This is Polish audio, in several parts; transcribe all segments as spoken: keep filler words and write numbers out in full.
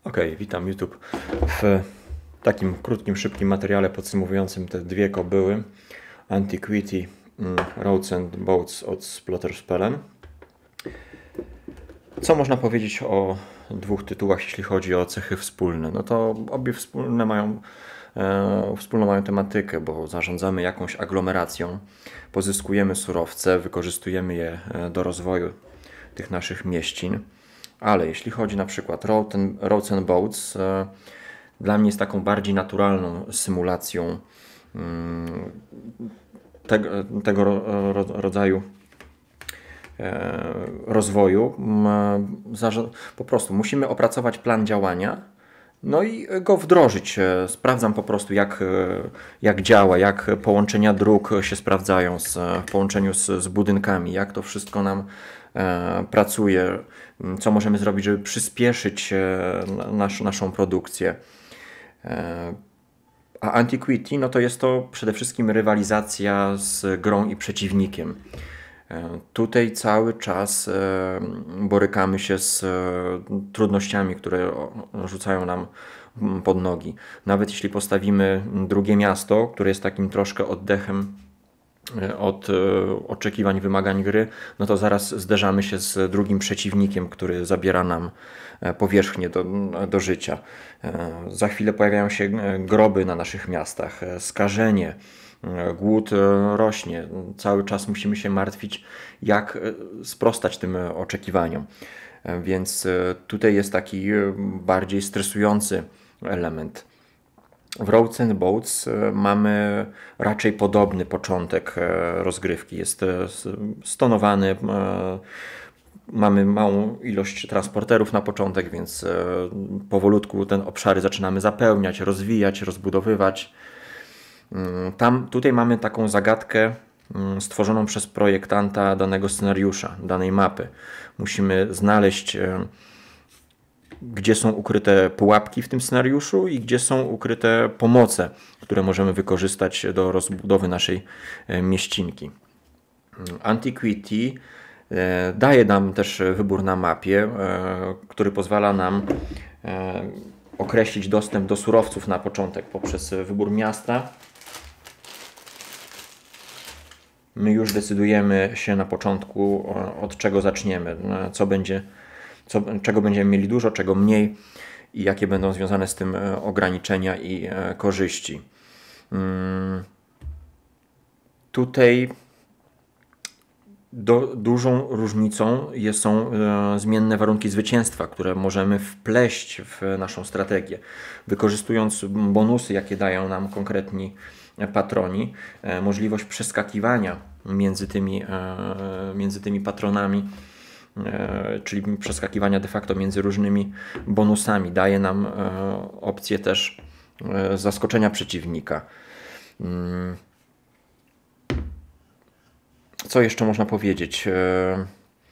Ok, witam YouTube w takim krótkim, szybkim materiale podsumowującym te dwie kobyły Antiquity Roads and Boats od Splotterspellen. Co można powiedzieć o dwóch tytułach, jeśli chodzi o cechy wspólne? No to obie wspólne mają, e, wspólną mają tematykę, bo zarządzamy jakąś aglomeracją, pozyskujemy surowce, wykorzystujemy je do rozwoju tych naszych mieścin. Ale jeśli chodzi na przykład Road and, Roads and Boats, e, dla mnie jest taką bardziej naturalną symulacją mm, tego, tego ro, ro, rodzaju e, rozwoju. Zarza- po prostu musimy opracować plan działania, no i go wdrożyć. E, Sprawdzam po prostu jak, e, jak działa, jak połączenia dróg się sprawdzają z, w połączeniu z, z budynkami, jak to wszystko nam e, pracuje, co możemy zrobić, żeby przyspieszyć e, nasz, naszą produkcję. E, a Antiquity, no to jest to przede wszystkim rywalizacja z grą i przeciwnikiem. E, Tutaj cały czas e, borykamy się z e, trudnościami, które o- rzucają nam mm, pod nogi. Nawet jeśli postawimy drugie miasto, które jest takim troszkę oddechem e, od e, oczekiwań, wymagań gry, no to zaraz zderzamy się z drugim przeciwnikiem, który zabiera nam e, powierzchnię do, do życia. E, Za chwilę pojawiają się e, groby na naszych miastach, e, skażenie, e, głód e, rośnie. Cały czas musimy się martwić, jak e, sprostać tym e, oczekiwaniom. E, Więc e, tutaj jest taki e, bardziej stresujący element. W Roads and Boats e, mamy raczej podobny początek e, rozgrywki. Jest e, s- stonowany, e, mamy małą ilość transporterów na początek, więc e, powolutku ten obszary zaczynamy zapełniać, rozwijać, rozbudowywać. Mm, Tam, tutaj mamy taką zagadkę mm, stworzoną przez projektanta danego scenariusza, danej mapy. Musimy znaleźć, e, gdzie są ukryte pułapki w tym scenariuszu i gdzie są ukryte pomoce, które możemy wykorzystać do rozbudowy naszej e, mieścinki. Antiquity e, daje nam też wybór na mapie, e, który pozwala nam e, określić dostęp do surowców na początek poprzez wybór miasta. My już decydujemy się na początku, o- od czego zaczniemy, no, co będzie, co, czego będziemy mieli dużo, czego mniej i jakie będą związane z tym e, ograniczenia i e, korzyści. Mm, Tutaj do, dużą różnicą jest, są e, zmienne warunki zwycięstwa, które możemy wpleść w naszą strategię. Wykorzystując bonusy, jakie dają nam konkretni patroni, e, możliwość przeskakiwania między tymi, e, między tymi patronami, e, czyli przeskakiwania de facto między różnymi bonusami, daje nam e, opcję też e, zaskoczenia przeciwnika. Mm, Co jeszcze można powiedzieć? E,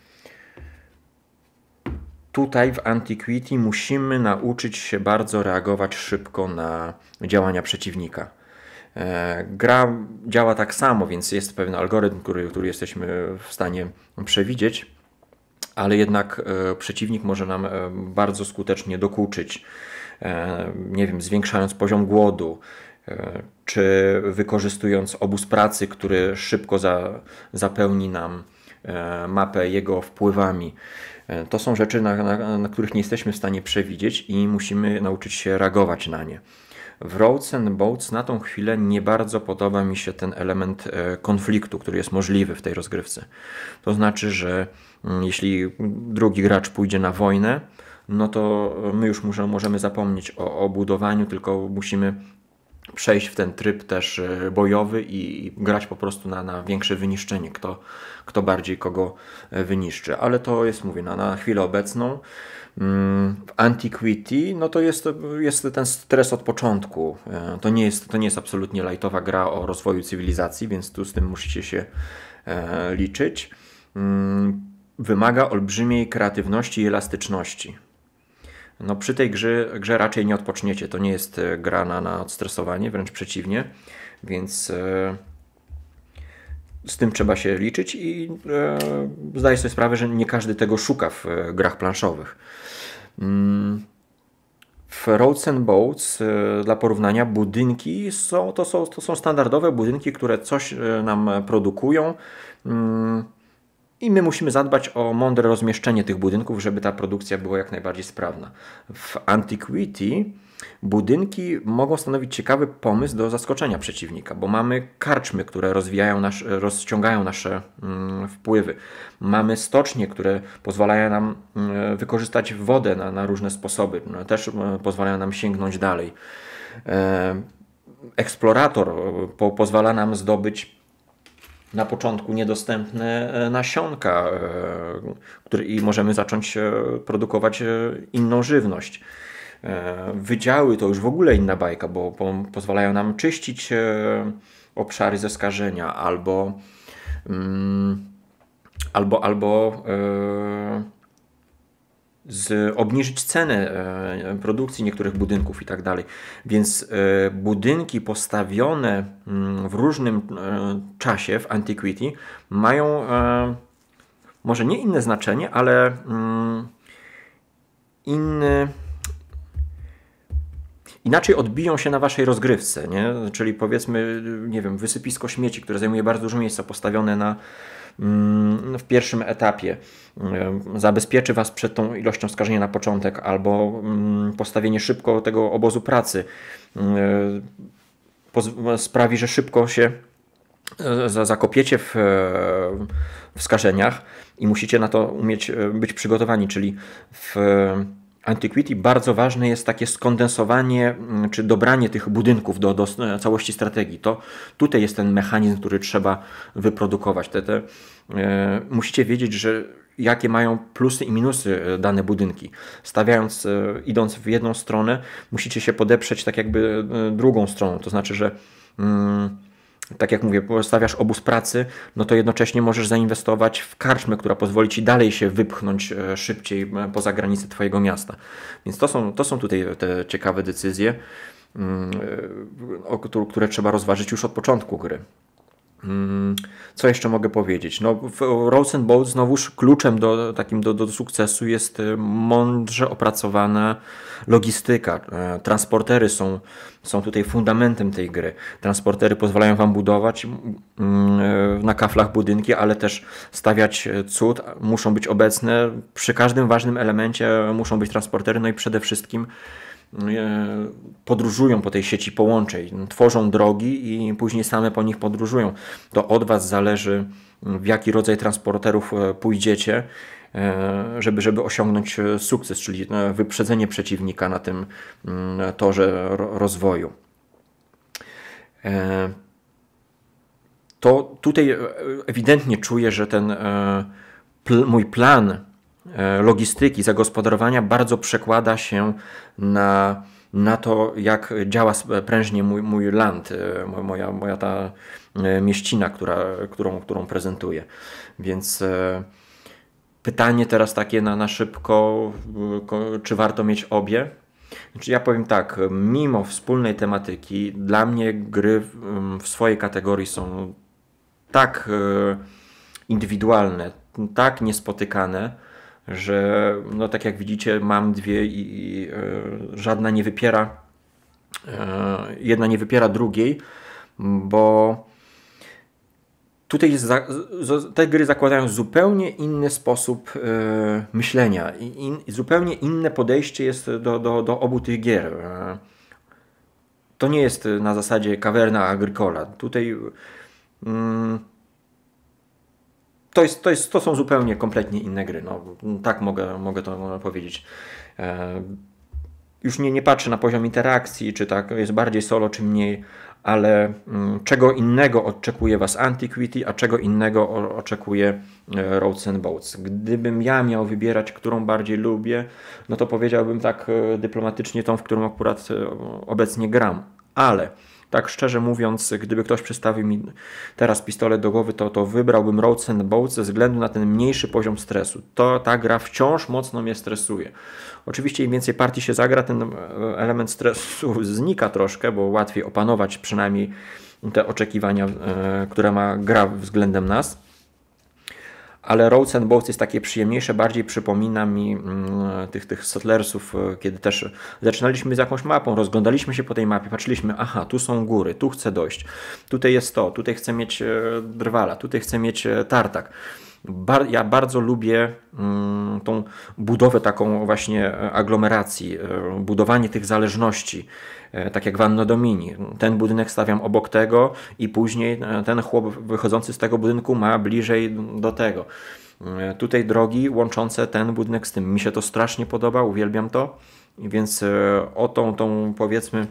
Tutaj w Antiquity musimy nauczyć się bardzo reagować szybko na działania przeciwnika. E, Gra działa tak samo, więc jest pewien algorytm, który, który jesteśmy w stanie przewidzieć, ale jednak e, przeciwnik może nam e, bardzo skutecznie dokuczyć, e, nie wiem, zwiększając poziom głodu, e, czy wykorzystując obóz pracy, który szybko za, zapełni nam e, mapę jego wpływami. E, To są rzeczy, na, na, na których nie jesteśmy w stanie przewidzieć i musimy nauczyć się reagować na nie. W Roads and Boats na tą chwilę nie bardzo podoba mi się ten element e, konfliktu, który jest możliwy w tej rozgrywce. To znaczy, że mm, jeśli drugi gracz pójdzie na wojnę, no to my już muszę, możemy zapomnieć o, o budowaniu, tylko musimy przejść w ten tryb też e, bojowy i, i grać po prostu na, na większe wyniszczenie, kto, kto bardziej kogo e, wyniszczy. Ale to jest, mówię, na, na chwilę obecną. Mm, W Antiquity, no to jest, jest ten stres od początku. E, To nie jest, to nie jest absolutnie lightowa gra o rozwoju cywilizacji, więc tu z tym musicie się e, liczyć. Mm, Wymaga olbrzymiej kreatywności i elastyczności. No przy tej grze, grze raczej nie odpoczniecie. To nie jest e, gra na, na odstresowanie, wręcz przeciwnie. Więc e, z tym trzeba się liczyć i e, zdaję sobie sprawę, że nie każdy tego szuka w e, grach planszowych. Mm, w Roads and Boats, dla porównania, budynki są to, są, to są standardowe budynki, które coś nam produkują. I my musimy zadbać o mądre rozmieszczenie tych budynków, żeby ta produkcja była jak najbardziej sprawna. W Antiquity budynki mogą stanowić ciekawy pomysł do zaskoczenia przeciwnika, bo mamy karczmy, które rozwijają nasz, rozciągają nasze mm, wpływy. Mamy stocznie, które pozwalają nam y, wykorzystać wodę na, na różne sposoby. No, też y, pozwalają nam sięgnąć dalej. E, eksplorator po, pozwala nam zdobyć na początku niedostępne nasionka, które, i możemy zacząć produkować inną żywność. Wydziały to już w ogóle inna bajka, bo po, pozwalają nam czyścić obszary ze skażenia albo mm, albo, albo e, z, obniżyć cenę e, produkcji niektórych budynków i tak dalej. Więc e, budynki postawione m, w różnym e, czasie w Antiquity mają e, może nie inne znaczenie, ale mm, inny inaczej odbiją się na waszej rozgrywce, nie? Czyli powiedzmy, nie wiem, wysypisko śmieci, które zajmuje bardzo dużo miejsca, postawione na, w pierwszym etapie, zabezpieczy was przed tą ilością skażenia na początek, albo postawienie szybko tego obozu pracy sprawi, że szybko się zakopiecie w, w skażeniach i musicie na to umieć być przygotowani, czyli w Antiquity bardzo ważne jest takie skondensowanie czy dobranie tych budynków do, do całości strategii. To tutaj jest ten mechanizm, który trzeba wyprodukować. Te, te, e, musicie wiedzieć, że jakie mają plusy i minusy dane budynki. Stawiając, e, idąc w jedną stronę, musicie się podeprzeć tak jakby e, drugą stroną. To znaczy, że mm, tak jak mówię, stawiasz obóz pracy, no to jednocześnie możesz zainwestować w karczmę, która pozwoli ci dalej się wypchnąć szybciej poza granice twojego miasta. Więc to są, to są tutaj te ciekawe decyzje, które trzeba rozważyć już od początku gry. Co jeszcze mogę powiedzieć? No, w Roads and Boats znowuż kluczem do, takim do, do sukcesu jest mądrze opracowana logistyka. Transportery są, są tutaj fundamentem tej gry. Transportery pozwalają wam budować na kaflach budynki, ale też stawiać cud. Muszą być obecne. Przy każdym ważnym elemencie muszą być transportery, no i przede wszystkim podróżują po tej sieci połączeń, tworzą drogi i później same po nich podróżują. To od was zależy, w jaki rodzaj transporterów pójdziecie, żeby, żeby osiągnąć sukces, czyli wyprzedzenie przeciwnika na tym torze rozwoju. To tutaj ewidentnie czuję, że ten mój plan logistyki, zagospodarowania bardzo przekłada się na, na to, jak działa prężnie mój, mój land, moja, moja ta mieścina, która, którą, którą prezentuję. Więc pytanie teraz takie na, na szybko, czy warto mieć obie? Znaczy ja powiem tak, mimo wspólnej tematyki, dla mnie gry w swojej kategorii są tak indywidualne, tak niespotykane, że no tak jak widzicie, mam dwie i, i e, żadna nie wypiera, e, jedna nie wypiera drugiej, bo tutaj jest za, z, te gry zakładają zupełnie inny sposób e, myślenia i in, zupełnie inne podejście jest do, do, do obu tych gier. E, to nie jest na zasadzie Caverna Agricola. Tutaj mm, To, jest, to, jest, to są zupełnie kompletnie inne gry. No, tak mogę, mogę to powiedzieć. E, już nie, nie patrzę na poziom interakcji, czy tak jest bardziej solo, czy mniej, ale m, czego innego oczekuje was Antiquity, a czego innego o, oczekuje e, Roads and Boats. Gdybym ja miał wybierać, którą bardziej lubię, no to powiedziałbym tak e, dyplomatycznie tą, w którą akurat e, obecnie gram. Ale tak szczerze mówiąc, gdyby ktoś przystawił mi teraz pistolet do głowy, to, to wybrałbym Roads and Boats ze względu na ten mniejszy poziom stresu. To ta gra wciąż mocno mnie stresuje. Oczywiście im więcej partii się zagra, ten element stresu znika troszkę, bo łatwiej opanować przynajmniej te oczekiwania, które ma gra względem nas. ale Roads and Boats jest takie przyjemniejsze, bardziej przypomina mi mm, tych, tych Settlersów, kiedy też zaczynaliśmy z jakąś mapą, rozglądaliśmy się po tej mapie, patrzyliśmy, aha, tu są góry, tu chcę dojść, tutaj jest to, tutaj chcę mieć drwala, tutaj chcę mieć tartak. Bar ja bardzo lubię mm, tą budowę taką właśnie aglomeracji, budowanie tych zależności, tak jak w Anno Domini. Ten budynek stawiam obok tego i później ten chłop wychodzący z tego budynku ma bliżej do tego. Tutaj drogi łączące ten budynek z tym. Mi się to strasznie podoba, uwielbiam to, więc o tą, tą powiedzmy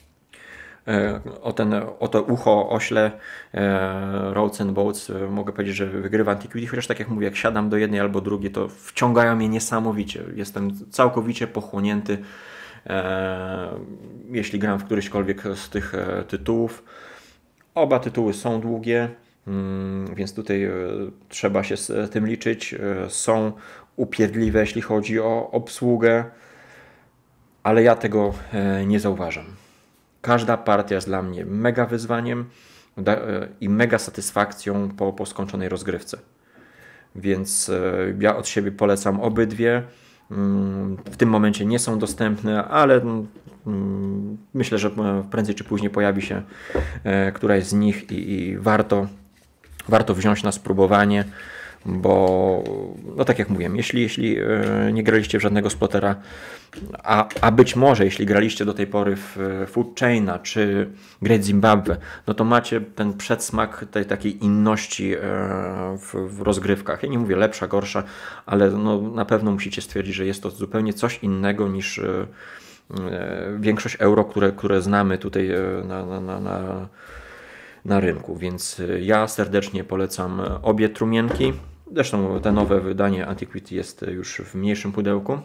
O, ten, o to ucho ośle e, Roads and Boats e, mogę powiedzieć, że wygrywa Antiquity, chociaż tak jak mówię, jak siadam do jednej albo drugiej, to wciągają mnie niesamowicie. Jestem całkowicie pochłonięty, e, jeśli gram w któryśkolwiek z tych e, tytułów. Oba tytuły są długie, mm, więc tutaj e, trzeba się z tym liczyć. E, są upierdliwe, jeśli chodzi o obsługę, ale ja tego e, nie zauważam. Każda partia jest dla mnie mega wyzwaniem i mega satysfakcją po, po skończonej rozgrywce. Więc ja od siebie polecam obydwie. W tym momencie nie są dostępne, ale myślę, że prędzej czy później pojawi się któraś z nich i, i warto, warto wziąć na spróbowanie. Bo, no tak jak mówiłem, jeśli, jeśli nie graliście w żadnego splotera, a, a być może jeśli graliście do tej pory w Food Chaina czy Great Zimbabwe, no to macie ten przedsmak tej takiej inności w, w rozgrywkach. Ja nie mówię lepsza, gorsza, ale no na pewno musicie stwierdzić, że jest to zupełnie coś innego niż większość euro, które, które znamy tutaj na, na, na, na na rynku, więc ja serdecznie polecam obie trumienki. Zresztą te nowe wydanie Antiquity jest już w mniejszym pudełku.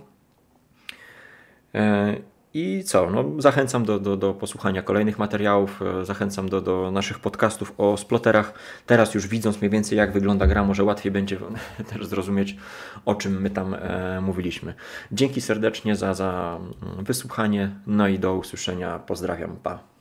I co? No, zachęcam do, do, do posłuchania kolejnych materiałów, zachęcam do, do naszych podcastów o sploterach. Teraz już widząc mniej więcej jak wygląda gra, może łatwiej będzie też zrozumieć, o czym my tam e, mówiliśmy. Dzięki serdecznie za, za wysłuchanie, no i do usłyszenia. Pozdrawiam, pa.